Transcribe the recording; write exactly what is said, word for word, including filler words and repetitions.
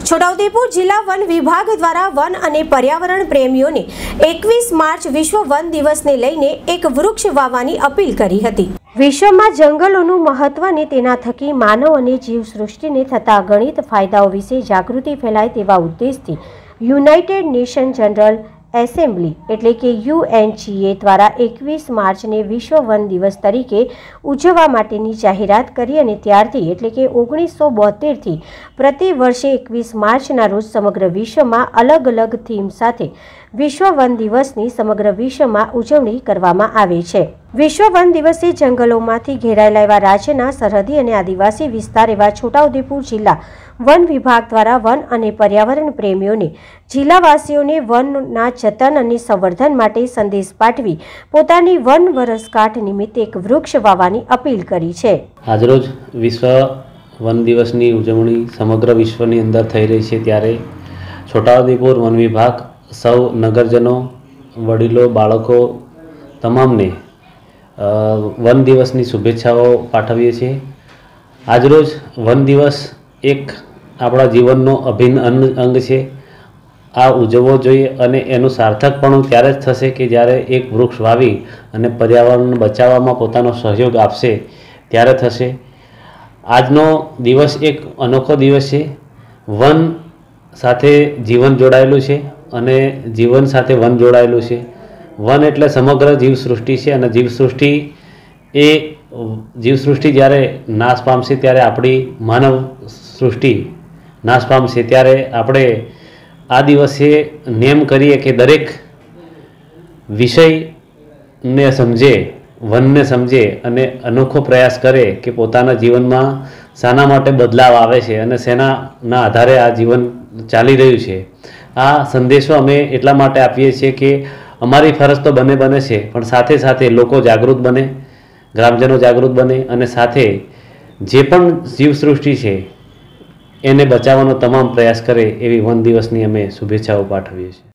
છોટાઉદેપુર જિલ્લા વન વિભાગ દ્વારા વન અને પર્યાવરણ પ્રેમીઓને એકવીસ માર્ચ વિશ્વ વન દિવસને લઈને એક વૃક્ષ વાવવાની અપીલ કરી હતી। વિશ્વમાં જંગલોનું મહત્વ અને તેના થકી માનવ અને જીવસૃષ્ટિને થતા અગણિત ફાયદાઓ વિશે જાગૃતિ ફેલાય તેવા ઉદ્દેશથી યુનાઇટેડ નેશન જનરલ એસેમ્બલી એટલે કે યુએનજીએ દ્વારા એકવીસ માર્ચને વિશ્વ વન દિવસ તરીકે ઉજવવા માટેની જાહેરાત કરી અને ત્યારથી એટલે કે ઓગણીસો બોતેરથી પ્રતિ વર્ષે એકવીસ માર્ચના રોજ સમગ્ર વિશ્વમાં અલગ અલગ થીમ સાથે વિશ્વ વન દિવસની સમગ્ર વિશ્વમાં ઉજવણી કરવામાં આવે છે। વિશ્વ વન દિવસે જંગલોમાંથી ઘેરાયેલા એવા રાજ્યના સરહદી અને આદિવાસી વિસ્તાર એવા છોટાઉદેપુર જિલ્લા વન વિભાગ દ્વારા વન અને પર્યાવરણ પ્રેમીઓને જિલ્લાવાસીઓને વનના જતન અને સંવર્ધન માટે સંદેશ પાઠવી પોતાની વન વર્ષગાંઠ નિમિત્તે એક વૃક્ષ વાવવાની અપીલ કરી છે। આજરોજ વિશ્વ વન દિવસની ઉજવણી સમગ્ર વિશ્વની અંદર થઈ રહી છે ત્યારે છોટાઉદેપુર વન વિભાગ સૌ નગરજનો વડીલો બાળકો તમામને વન દિવસની શુભેચ્છાઓ પાઠવીએ છીએ। આજરોજ વન દિવસ એક આપણા જીવનનો અભિન્ન અંગ છે। આ ઉજવવો જોઈએ અને એનું સાર્થકપણું ત્યારે જ થશે કે જ્યારે એક વૃક્ષ વાવી અને પર્યાવરણને બચાવવામાં પોતાનો સહયોગ આપશે ત્યારે થશે। આજનો દિવસ એક અનોખો દિવસ છે। વન સાથે જીવન જોડાયેલું છે અને જીવન સાથે વન જોડાયેલું છે। વન એટલે સમગ્ર જીવસૃષ્ટિ છે અને જીવસૃષ્ટિ એ જીવસૃષ્ટિ જ્યારે નાશ પામશે ત્યારે આપણી માનવ સૃષ્ટિ નાશ પામશે ત્યારે આપણે આ દિવસે નેમ કરીએ કે દરેક વિષયને સમજે વનને સમજે અને અનોખો પ્રયાસ કરે કે પોતાના જીવનમાં શાના માટે બદલાવ આવે છે અને શેનાના આધારે આ જીવન ચાલી રહ્યું છે। આ સંદેશો અમે એટલા માટે આપીએ છીએ કે અમારી ફરજ તો બને બને છે પણ સાથે સાથે લોકો જાગૃત બને, ગ્રામજનો જાગૃત બને અને સાથે જે પણ જીવસૃષ્ટિ છે એને બચાવવાનો તમામ પ્રયાસ કરે એવી વન દિવસની અમે શુભેચ્છાઓ પાઠવીએ છીએ।